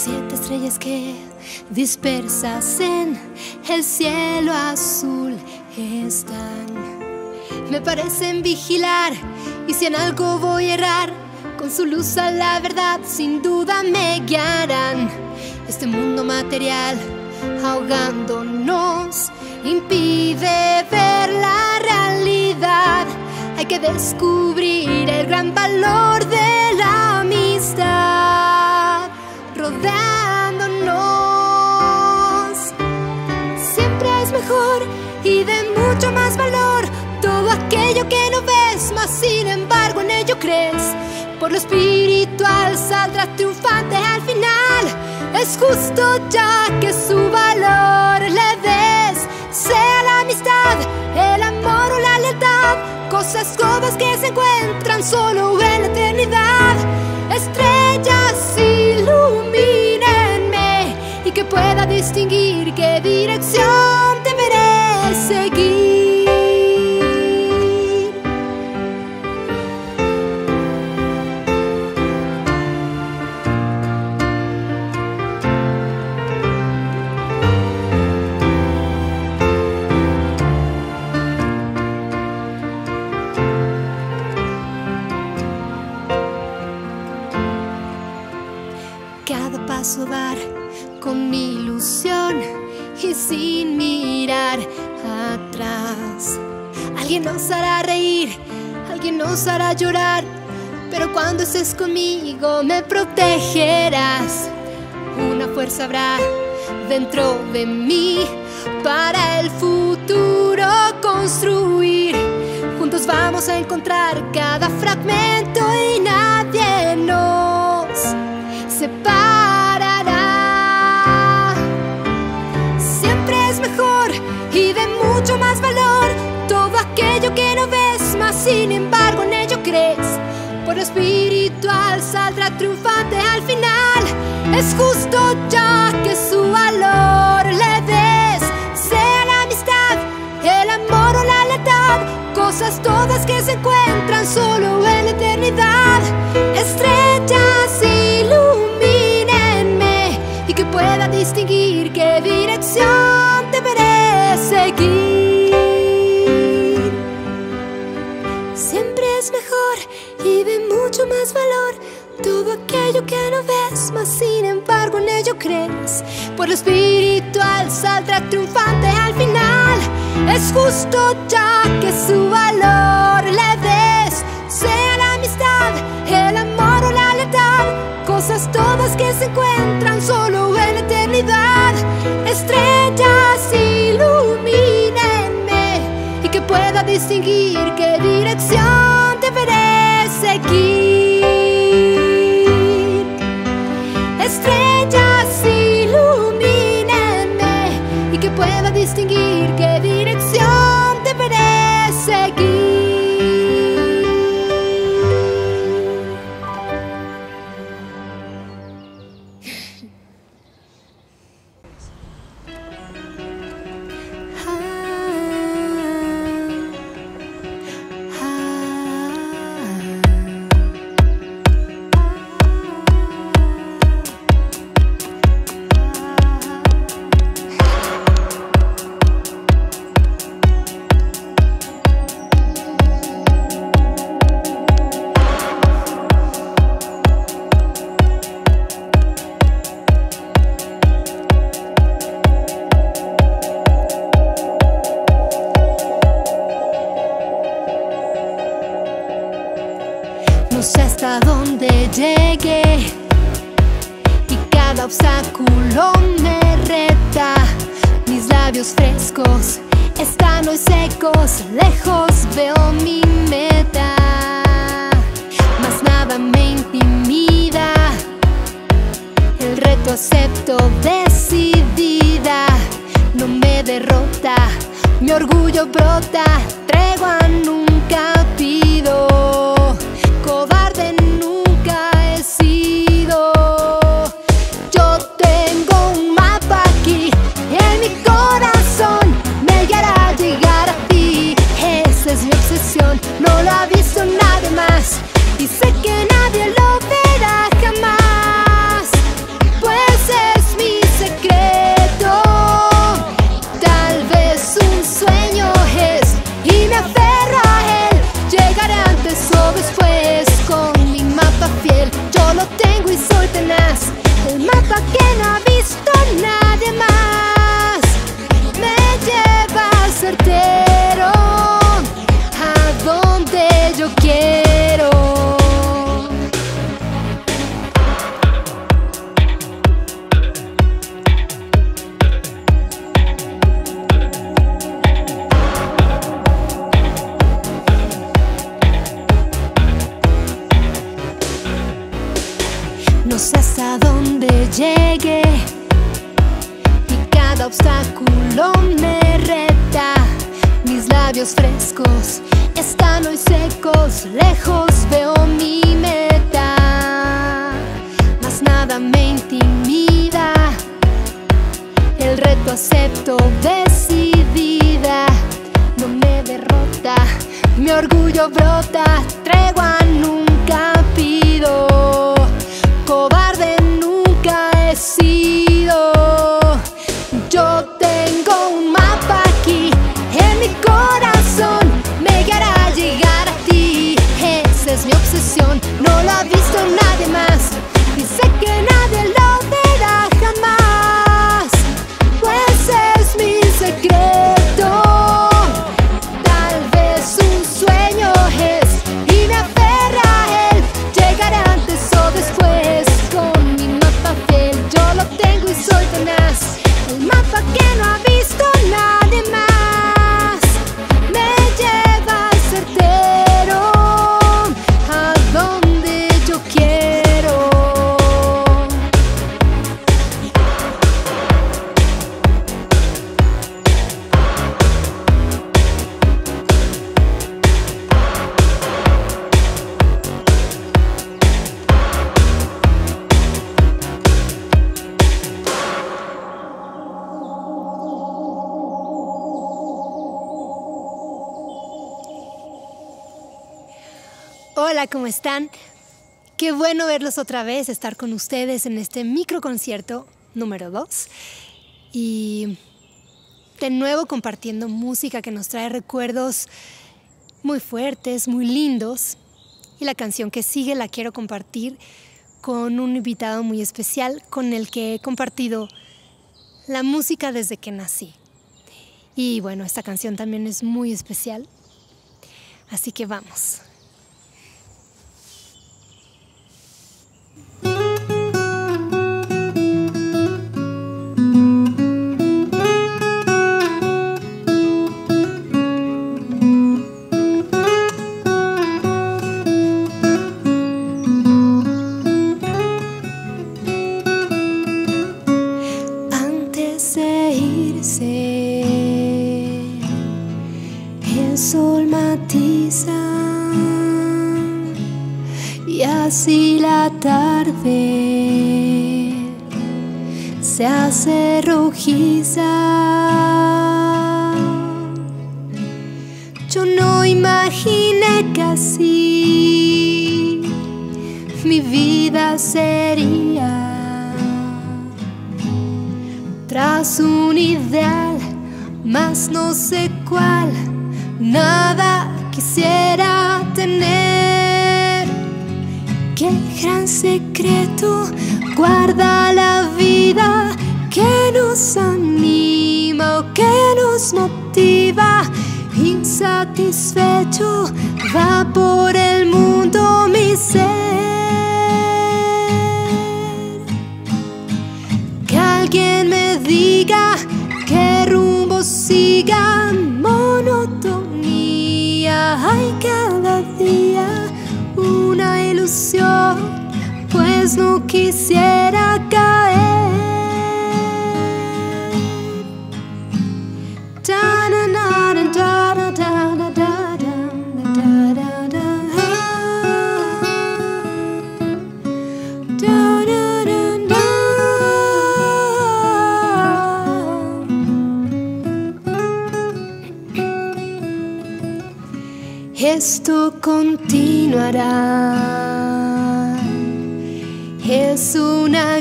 7 estrellas que dispersas en el cielo azul están. Me parecen vigilar, y si en algo voy a errar, con su luz a la verdad sin duda me guiarán. Este mundo material ahogándonos impide ver la realidad. Hay que descubrir el gran valor de la amistad rodeándonos. Siempre es mejor y de mucho más valor todo aquello que no ves, mas sin embargo en ello crees. Por lo espiritual saldrá triunfante al final. Es justo ya que su valor le des, sea la amistad, el amor o la lealtad, cosas todas que se encuentran solo en la eternidad. Estrellas, ilumínenme y que pueda distinguir qué dirección deberé seguir. Cada paso dar con ilusión y sin mirar atrás. Alguien nos hará reír, alguien nos hará llorar, pero cuando estés conmigo me protegerás. Una fuerza habrá dentro de mí para el futuro construir. Juntos vamos a encontrar cada fragmento y nadie nos separará. Siempre es mejor y de mucho más valor todo aquello que no ves, mas sin embargo en ello crees. Por lo espiritual saldrá triunfante al final. Es justo ya que su valor le des, sea la amistad, el amor o la lealtad, cosas todas que se encuentran solo en la eternidad. Estrellas, ilumínenme y que pueda distinguir qué dirección deberé seguir. Siempre es mejor y de mucho más valor todo aquello que no ves, mas sin embargo en ello crees. Por lo espiritual saldrá triunfante al final. Es justo ya que su valor le des, sea la amistad, el amor o la lealtad, cosas todas que se encuentran solo en la eternidad. Estrellas, ilumínenme y que pueda distinguir qué dirección deberé seguir. Estrellas, ilumínenme y que pueda distinguir qué dirección deberé seguir. No sé hasta dónde llegué y cada obstáculo me reta. Mis labios frescos están hoy secos, lejos veo mi meta. Mas nada me intimida, el reto acepto decidida. No me derrota, mi orgullo brota, tregua nunca pido. Cobarde nunca he sido. Yo tengo un mapa aquí en mi corazón, me guiará a llegar a ti. Esa es mi obsesión, no lo ha visto nadie más y sé que nadie lo verá jamás. Pues que no ha visto nadie más. Me lleva certero a donde yo quiero. No sé hasta dónde llegue y cada obstáculo me reta. Mis labios frescos están hoy secos, lejos veo mi meta. Mas nada me intimida, el reto acepto decidida. No me derrota, mi orgullo brota, tregua nunca pido. Cobarde nunca he sido. Yo tengo un mapa aquí en mi corazón, me guiará a llegar a ti. Esa es mi obsesión, no lo ha visto nadie más y sé que nadie lo verá jamás, pues es mi secreto. Tal vez un sueño es y me aferra a él, llegará antes o después. Con mi mapa fiel yo lo tengo y soy tenaz, el mapa que no ha visto nadie más. Me lleva certero a donde yo quiero. Hola, ¿cómo están? Qué bueno verlos otra vez, estar con ustedes en este microconcierto número 2 y de nuevo compartiendo música que nos trae recuerdos muy fuertes, muy lindos. Y la canción que sigue la quiero compartir con un invitado muy especial con el que he compartido la música desde que nací. Y bueno, esta canción también es muy especial, así que vamos. El sol matiza y así la tarde se hace rojiza. Yo no imaginé que así mi vida sería, tras un ideal, mas no sé cuál, nada quisiera tener. Qué gran secreto guarda la vida, que nos anima o que nos motiva. Insatisfecho va por el mundo mi ser. Que alguien me diga qué rumbo siga. Monotonía hay cada día, una ilusión, pues no quisiera caer. Esto continuará, es una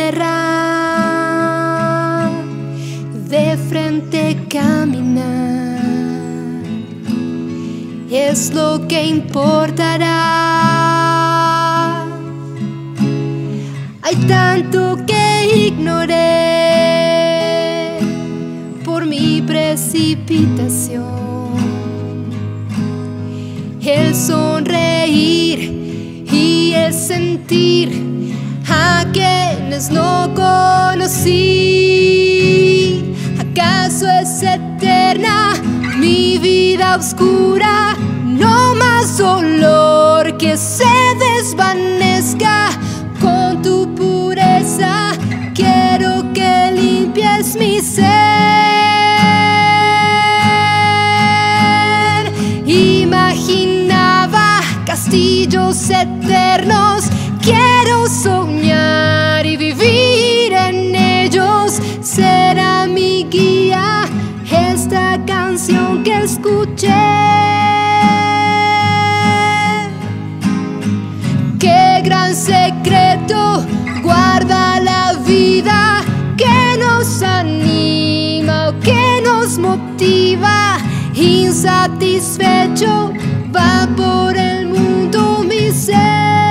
guerra, de frente caminar, es lo que importará. Hay tanto que precipitación. El sonreír y el sentir a quienes no conocí. ¿Acaso es eterna mi vida oscura? No más dolor que se desvanezca con tu pureza. Quiero que limpies mi ser. Imaginaba castillos eternos. Quiero soñar y vivir en ellos. Será mi guía esta canción que escuché. Qué gran secreto guarda la vida, que nos anima o que nos motiva. Insatisfecho va por el mundo mi ser.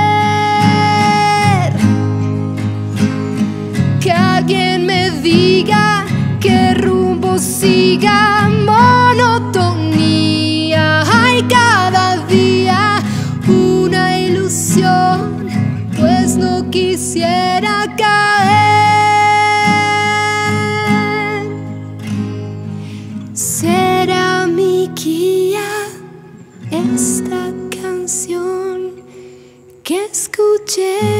Que alguien me diga qué rumbo siga. Monotonía hay cada día, una ilusión, pues no quisiera caer. Será mi guía esta canción que escuché.